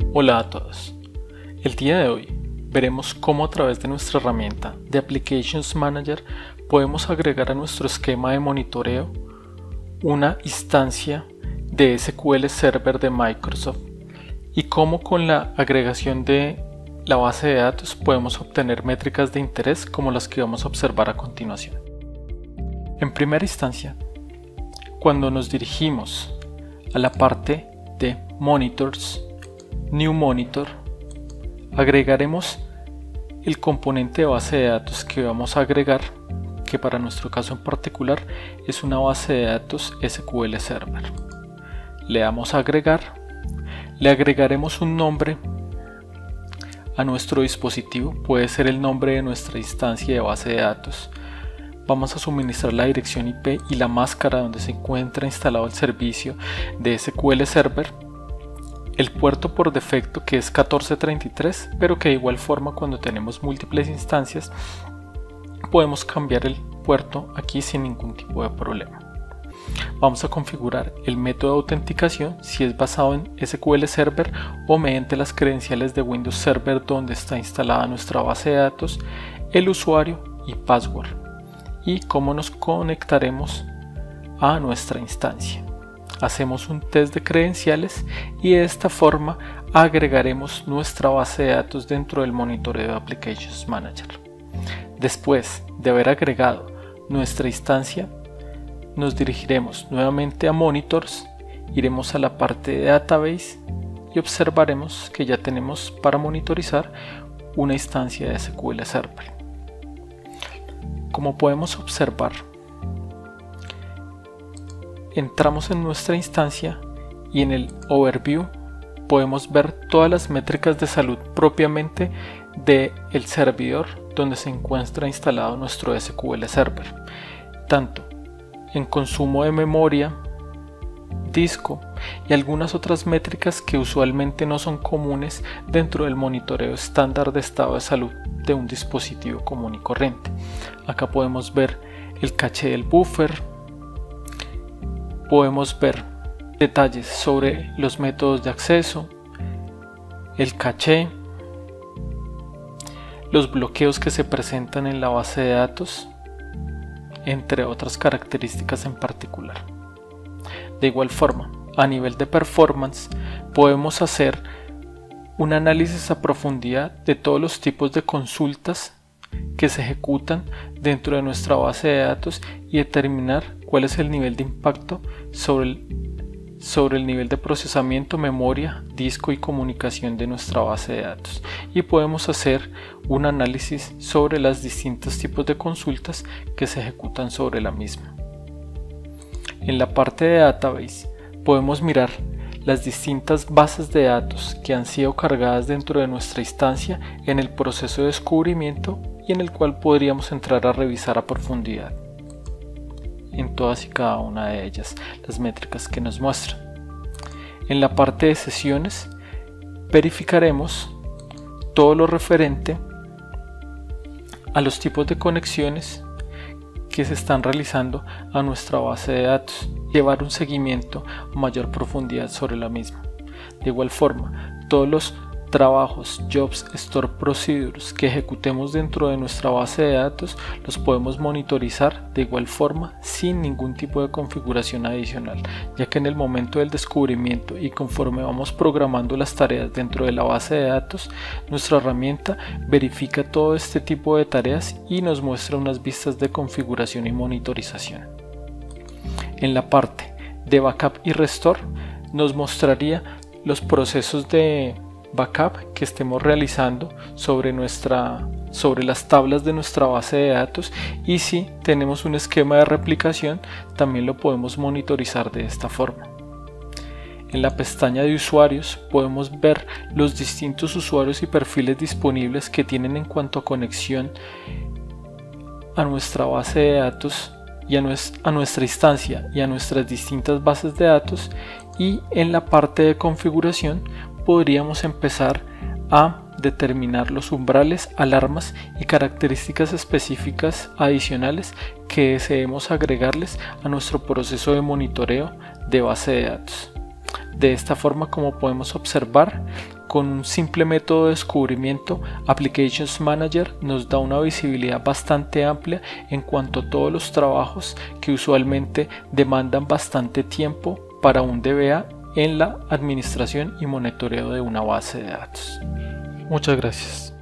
Hola a todos. El día de hoy veremos cómo a través de nuestra herramienta de Applications Manager podemos agregar a nuestro esquema de monitoreo una instancia de SQL Server de Microsoft y cómo con la agregación de la base de datos podemos obtener métricas de interés como las que vamos a observar a continuación. En primera instancia, cuando nos dirigimos a la parte de Monitors, New Monitor, agregaremos el componente de base de datos que vamos a agregar, que para nuestro caso en particular es una base de datos SQL Server. Le damos a agregar, le agregaremos un nombre a nuestro dispositivo, puede ser el nombre de nuestra instancia de base de datos. Vamos a suministrar la dirección IP y la máscara donde se encuentra instalado el servicio de SQL Server, el puerto por defecto que es 1433, pero que de igual forma cuando tenemos múltiples instancias podemos cambiar el puerto aquí sin ningún tipo de problema. Vamos a configurar el método de autenticación si es basado en SQL Server o mediante las credenciales de Windows Server donde está instalada nuestra base de datos, el usuario y password, y cómo nos conectaremos a nuestra instancia. Hacemos un test de credenciales y de esta forma agregaremos nuestra base de datos dentro del monitoreo de Applications Manager. Después de haber agregado nuestra instancia, nos dirigiremos nuevamente a Monitors, iremos a la parte de Database y observaremos que ya tenemos para monitorizar una instancia de SQL Server. Como podemos observar, entramos en nuestra instancia y en el Overview podemos ver todas las métricas de salud propiamente del servidor donde se encuentra instalado nuestro SQL Server, tanto en consumo de memoria, disco y algunas otras métricas que usualmente no son comunes dentro del monitoreo estándar de estado de salud de un dispositivo común y corriente. Acá podemos ver el caché del buffer, podemos ver detalles sobre los métodos de acceso, el caché, los bloqueos que se presentan en la base de datos, entre otras características en particular. De igual forma, a nivel de performance, podemos hacer un análisis a profundidad de todos los tipos de consultas que se ejecutan dentro de nuestra base de datos y determinar cuál es el nivel de impacto sobre el nivel de procesamiento, memoria, disco y comunicación de nuestra base de datos, y podemos hacer un análisis sobre los distintos tipos de consultas que se ejecutan sobre la misma. En la parte de Database podemos mirar las distintas bases de datos que han sido cargadas dentro de nuestra instancia en el proceso de descubrimiento y en el cual podríamos entrar a revisar a profundidad en todas y cada una de ellas las métricas que nos muestran. En la parte de sesiones verificaremos todo lo referente a los tipos de conexiones que se están realizando a nuestra base de datos, llevar un seguimiento a mayor profundidad sobre la misma. De igual forma, todos los trabajos, jobs, store procedures que ejecutemos dentro de nuestra base de datos los podemos monitorizar de igual forma sin ningún tipo de configuración adicional, ya que en el momento del descubrimiento y conforme vamos programando las tareas dentro de la base de datos, nuestra herramienta verifica todo este tipo de tareas y nos muestra unas vistas de configuración y monitorización. En la parte de backup y restore nos mostraría los procesos de backup que estemos realizando sobre las tablas de nuestra base de datos, y si tenemos un esquema de replicación también lo podemos monitorizar de esta forma. En la pestaña de usuarios podemos ver los distintos usuarios y perfiles disponibles que tienen en cuanto a conexión a nuestra base de datos y a nuestra instancia y a nuestras distintas bases de datos, y en la parte de configuración podríamos empezar a determinar los umbrales, alarmas y características específicas adicionales que deseemos agregarles a nuestro proceso de monitoreo de base de datos. De esta forma, como podemos observar, con un simple método de descubrimiento, Applications Manager nos da una visibilidad bastante amplia en cuanto a todos los trabajos que usualmente demandan bastante tiempo para un DBA en la administración y monitoreo de una base de datos. Muchas gracias.